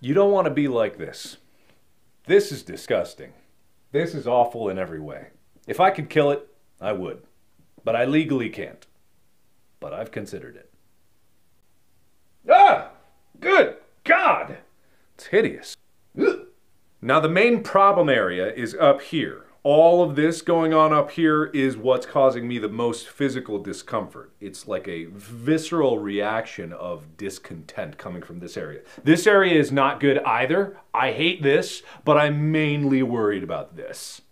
You don't want to be like this. This is disgusting. This is awful in every way. If I could kill it, I would. But I legally can't. But I've considered it. Ah! Good God! It's hideous. Ugh. Now the main problem area is up here. All of this going on up here is what's causing me the most physical discomfort. It's like a visceral reaction of discontent coming from this area. This area is not good either. I hate this, but I'm mainly worried about this.